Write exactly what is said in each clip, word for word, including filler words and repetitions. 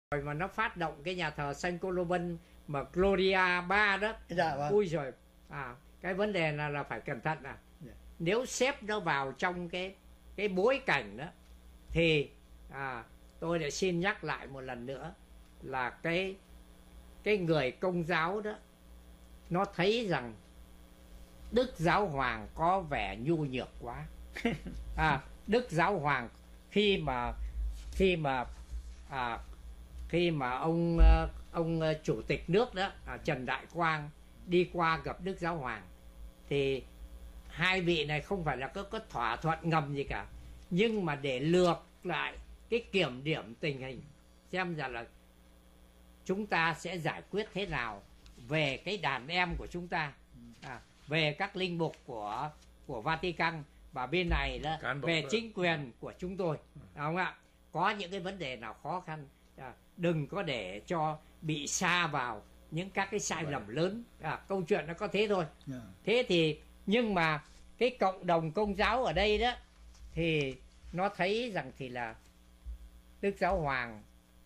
rồi mà nó phát động cái nhà thờ Saint Columban mà Gloria ba đó. Dạ, vâng. Ui rồi, à, cái vấn đề là là phải cẩn thận à. Dạ. Nếu xếp nó vào trong cái cái bối cảnh đó thì à, tôi lại xin nhắc lại một lần nữa là cái cái người Công giáo đó nó thấy rằng Đức Giáo Hoàng có vẻ nhu nhược quá. À, Đức Giáo Hoàng khi mà khi mà à, khi mà ông ông chủ tịch nước đó à, Trần Đại Quang đi qua gặp Đức Giáo Hoàng thì hai vị này không phải là có, có thỏa thuận ngầm gì cả, nhưng mà để lược lại cái kiểm điểm tình hình xem ra là chúng ta sẽ giải quyết thế nào về cái đàn em của chúng ta, à, về các linh mục của của Vatican, và bên này là về chính quyền của chúng tôi, đúng không ạ? Có những cái vấn đề nào khó khăn, à, đừng có để cho bị sa vào những các cái sai lầm lớn. À, câu chuyện nó có thế thôi. Thế thì nhưng mà cái cộng đồng Công giáo ở đây đó thì nó thấy rằng thì là Đức Giáo Hoàng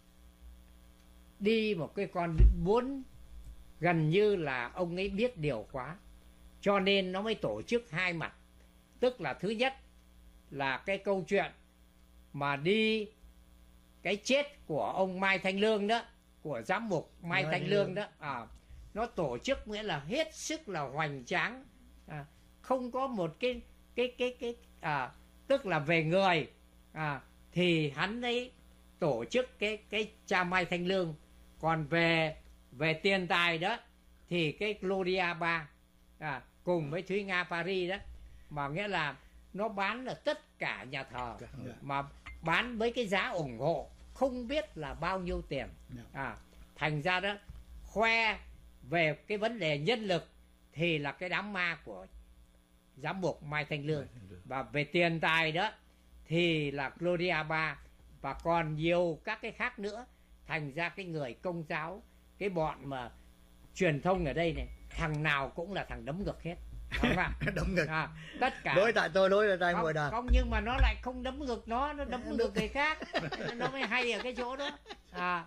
đi một cái con muốn gần như là ông ấy biết điều quá, cho nên nó mới tổ chức hai mặt. Tức là thứ nhất là cái câu chuyện mà đi cái chết của ông Mai Thanh Lương đó, của giám mục Mai Nói Thanh Lương đó, à, nó tổ chức nghĩa là hết sức là hoành tráng, à, không có một cái cái cái cái à, tức là về người à, thì hắn ấy tổ chức cái cái cha Mai Thanh Lương, còn về về tiền tài đó thì cái Gloria ba à, cùng với Thúy Nga Paris đó, mà nghĩa là nó bán là tất cả nhà thờ, mà bán với cái giá ủng hộ không biết là bao nhiêu tiền, à, thành ra đó khoe về cái vấn đề nhân lực thì là cái đám ma của giám mục Mai Thanh Lương, và về tiền tài đó thì là Gloria ba, và còn nhiều các cái khác nữa. Thành ra cái người Công giáo, cái bọn mà truyền thông ở đây này, thằng nào cũng là thằng đấm ngực hết. Đấm ngực. À, tất cả đối tại tôi đối tại ngồi đàn. Không, nhưng mà nó lại không đấm ngực nó, nó đấm ngực người khác. Nó mới hay ở cái chỗ đó. À,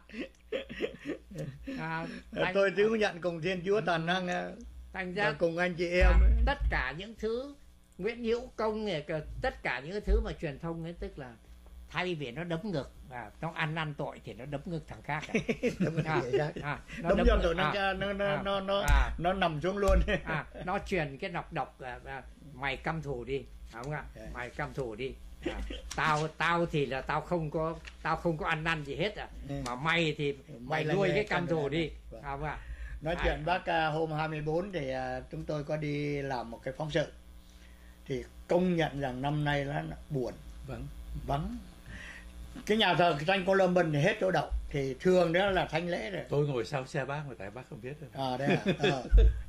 à, tôi thú nhận cùng Thiên Chúa toàn năng, thành ra cùng anh chị em. À, tất cả những thứ Nguyễn Hữu Công này, tất cả những thứ mà truyền thông ấy, tức là thay vì nó đấm ngực, à, nó ăn năn tội thì nó đấm ngực thằng khác. Đấm à, à, nó đấm cho tội nó, à, nó nó à, nó nó, à, nó nằm xuống luôn. À, nó truyền cái nọc độc, à, à, mày căm thù đi, đúng không ạ? Yeah. Mày căm thù đi. À, tao tao thì là tao không có tao không có ăn năn gì hết à, yeah. Mà mày thì mày, mày nuôi cái căm thù đi, đúng không ạ? Nói à, chuyện bác à, hôm hai mươi bốn thì à, chúng tôi có đi làm một cái phóng sự, thì công nhận rằng năm nay nó buồn, vắng vắng. Cái nhà thờ Saint Columban thì hết chỗ đậu, thì thường đó là thánh lễ rồi. Tôi ngồi sau xe bác mà tại bác không biết đâu. À, đấy à? À.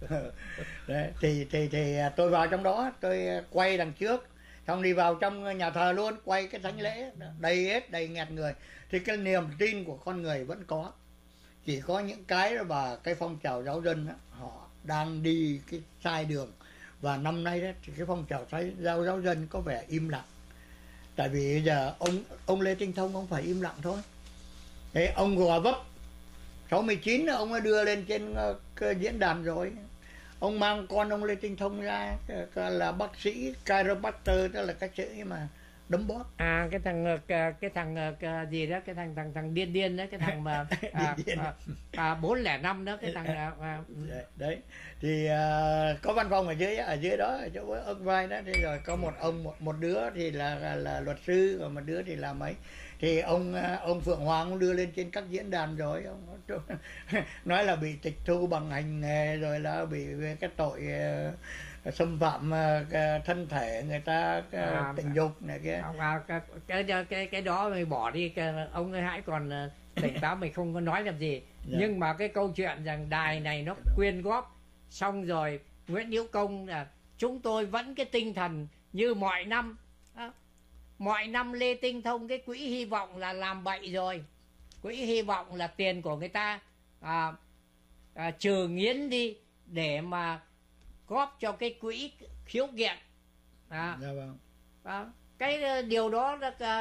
Đấy, thì, thì, thì tôi vào trong đó, tôi quay đằng trước, xong đi vào trong nhà thờ luôn, quay cái thánh lễ, đầy hết, đầy nghẹt người. Thì cái niềm tin của con người vẫn có, chỉ có những cái và cái phong trào giáo dân đó, họ đang đi cái sai đường. Và năm nay đó, thì cái phong trào giáo giáo dân có vẻ im lặng. Tại vì bây giờ ông ông Lê Tinh Thông ông phải im lặng thôi. Thế ông Gò Vấp sáu mươi chín ông đã đưa lên trên uh, diễn đàn rồi. Ông mang con ông Lê Tinh Thông ra uh, là bác sĩ chiropractor, đó là cái chữ mà đấm bóp. À, cái thằng cái thằng cái gì đó, cái thằng thằng thằng điên điên đó, cái thằng mà à, à, à, bốn lẻ năm đó, cái thằng à, à, đấy, đấy thì uh, có văn phòng ở dưới ở dưới đó, ở chỗ ông vai đó, thì rồi có một ông một một đứa thì là, là là luật sư, và một đứa thì là mấy, thì ông ông Phượng Hoàng ông đưa lên trên các diễn đàn rồi, ông nói là bị tịch thu bằng hành nghề, rồi là bị về cái tội uh, xâm phạm uh, thân thể người ta, uh, à, tình dục này kia. À, cái, cái cái cái đó mình bỏ đi, cái, ông ấy hãy còn tỉnh táo, mình không có nói làm gì. Yeah. Nhưng mà cái câu chuyện rằng đài này nó quyên góp xong rồi, Nguyễn Hữu Công là chúng tôi vẫn cái tinh thần như mọi năm. À, mọi năm Lê Tinh Thông cái quỹ hy vọng là làm bậy rồi. Quỹ hy vọng là tiền của người ta à, à, trừ nghiến đi để mà góp cho cái quỹ khiếu kiện. À, dạ vâng. À, cái điều đó là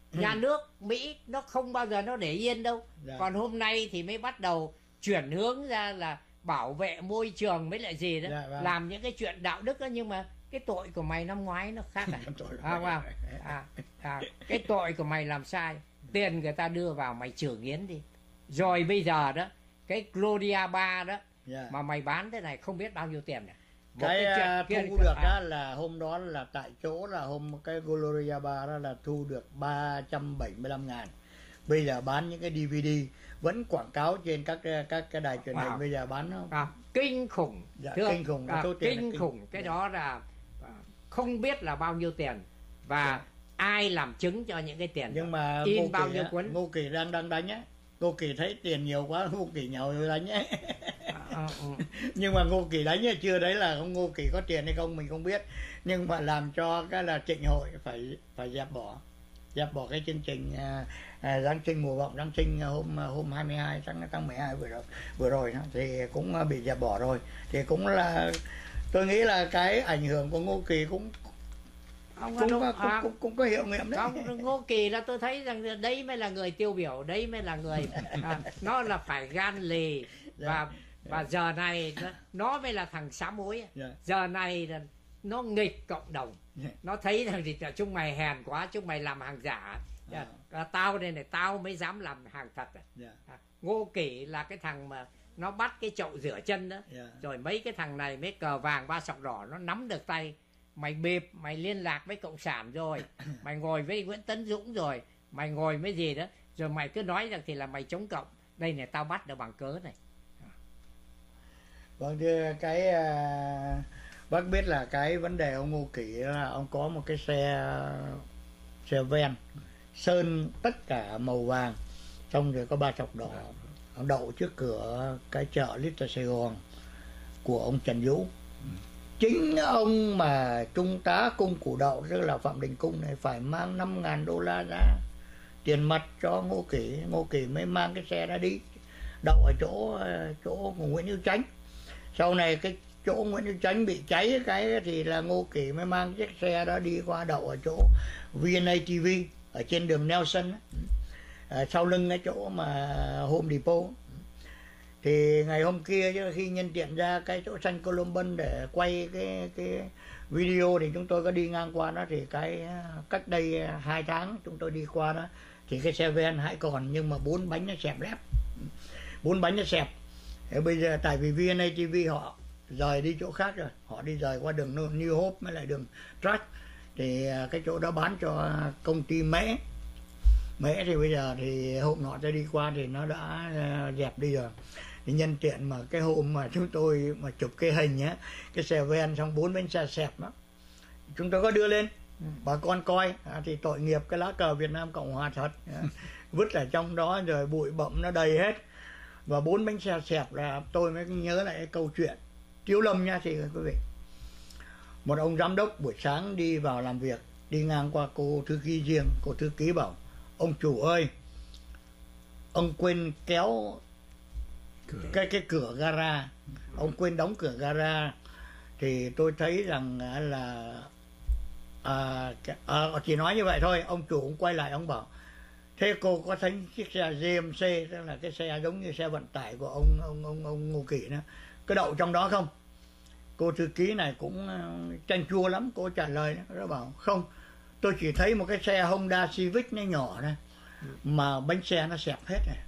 Nhà nước Mỹ nó không bao giờ nó để yên đâu. Dạ. Còn hôm nay thì mới bắt đầu chuyển hướng ra là bảo vệ môi trường với lại gì đó. Dạ, vâng. Làm những cái chuyện đạo đức đó. Nhưng mà cái tội của mày năm ngoái nó khác à? Tội của À, mày. wow. à, à, cái tội của mày làm sai, tiền người ta đưa vào mày chử nghiến đi. Rồi bây giờ đó, cái Gloria ba đó, Dạ. mà mày bán thế này không biết bao nhiêu tiền này. Một Cái à, chuyện thu kia- được à, đó là hôm đó là tại chỗ là hôm cái Gloria ba đó là thu được ba trăm bảy mươi lăm ngàn. Bây giờ bán những cái đê vê đê vẫn quảng cáo trên các các cái đài truyền hình. Wow. Bây giờ bán nó à, kinh khủng. Dạ, Thưa ông, kinh khủng, à, số tiền là kinh kinh- khủng. Cái dạ. đó là à, không biết là bao nhiêu tiền và Dạ. ai làm chứng cho những cái tiền Nhưng đó. mà In Ngô bao Kỳ nhiêu á, cuốn? Ngô Kỳ đang đang đánh á. Ngô Kỳ thấy tiền nhiều quá, Ngô Kỳ nhậu rồi đánh á. À, à, ừ. Nhưng mà Ngô Kỳ đánh chưa đấy là ông Ngô Kỳ có tiền hay không mình không biết. Nhưng mà làm cho cái là Trịnh Hội phải phải dẹp bỏ dẹp bỏ cái chương trình à, à, Giáng sinh mùa vọng Giáng sinh hôm hôm hai mươi hai tháng tháng mười hai vừa rồi vừa rồi đó, thì cũng bị dẹp bỏ rồi. Thì cũng là tôi nghĩ là cái ảnh hưởng của Ngô Kỳ cũng Ông cũng, Ngô- cũng, à, cũng, cũng có hiệu nghiệm đấy. Ông Ngô Kỳ là tôi thấy rằng đấy mới là người tiêu biểu, đấy mới là người à, nó là phải gan lì và và giờ này nó, nó mới là thằng xá muối. Dạ. Giờ này là nó nghịch cộng đồng. Dạ. Nó thấy rằng thì chúng mày hèn quá, chúng mày làm hàng giả. À. À, tao đây này tao mới dám làm hàng thật. Dạ. À, Ngô Kỳ là cái thằng mà nó bắt cái chậu rửa chân đó. Dạ. Rồi mấy cái thằng này mấy cờ vàng ba sọc đỏ nó nắm được tay. Mày bịp, mày liên lạc với Cộng sản rồi, mày ngồi với Nguyễn Tấn Dũng rồi, mày ngồi với gì đó, rồi mày cứ nói rằng thì là mày chống cộng. Đây này tao bắt được bằng cớ này. Vâng, thưa cái à, bác biết là cái vấn đề ông Ngô Kỳ là ông có một cái xe xe ven sơn tất cả màu vàng, xong rồi có ba chọc đỏ, ông đậu trước cửa cái chợ Little Sài Gòn của ông Trần Vũ. Chính ông mà trung tá cung củ đậu, tức là Phạm Đình Cung này, phải mang năm ngàn đô la ra tiền mặt cho Ngô Kỳ. Ngô Kỳ mới mang cái xe đó đi đậu ở chỗ chỗ của Nguyễn Hữu Chánh. Sau này cái chỗ Nguyễn Hữu Chánh bị cháy cái thì là Ngô Kỳ mới mang chiếc xe đó đi qua đậu ở chỗ vê en a tê vê ở trên đường Nelson á, à, sau lưng cái chỗ mà Home Depot. Thì ngày hôm kia chứ khi nhân tiện ra cái chỗ San Columbus để quay cái cái video thì chúng tôi có đi ngang qua đó, thì cái cách đây hai tháng chúng tôi đi qua đó thì cái xe ven hãy còn, nhưng mà bốn bánh nó xẹp lép, bốn bánh nó xẹp. Thế bây giờ tại vì vê en a tê vê họ rời đi chỗ khác rồi, họ đi rời qua đường New Hope với lại đường Track, thì cái chỗ đó bán cho công ty Mễ. Mễ thì bây giờ thì hôm nọ tôi đi qua thì nó đã dẹp đi rồi. Thì nhân tiện mà cái hôm mà chúng tôi mà chụp cái hình á, cái xe ven xong bốn bánh xe xẹp đó, chúng tôi có đưa lên bà con coi, à, thì tội nghiệp cái lá cờ Việt Nam Cộng Hòa thật, à, vứt ở trong đó rồi bụi bặm nó đầy hết. Và bốn bánh xe xẹp là tôi mới nhớ lại cái câu chuyện Tiếu Lâm nha thì quý vị. Một ông giám đốc buổi sáng đi vào làm việc, đi ngang qua cô thư ký riêng, cô thư ký bảo: ông chủ ơi, ông quên kéo cửa. cái cái cửa gara, ông quên đóng cửa gara. Thì tôi thấy rằng là à, à, chỉ nói như vậy thôi. Ông chủ cũng quay lại, ông bảo: thế cô có thấy chiếc xe giê em xê, tức là cái xe giống như xe vận tải của ông ông ông ông Ngô Kỳ đó, có đậu trong đó không? Cô thư ký này cũng chanh chua lắm, cô trả lời đó, nó bảo: không, tôi chỉ thấy một cái xe Honda Civic nó nhỏ này mà bánh xe nó xẹp hết này.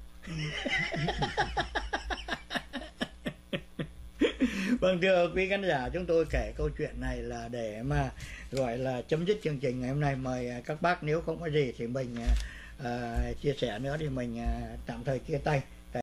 Vâng, thưa quý khán giả, chúng tôi kể câu chuyện này là để mà gọi là chấm dứt chương trình ngày hôm nay. Mời các bác nếu không có gì thì mình uh, chia sẻ nữa thì mình uh, tạm thời chia tay.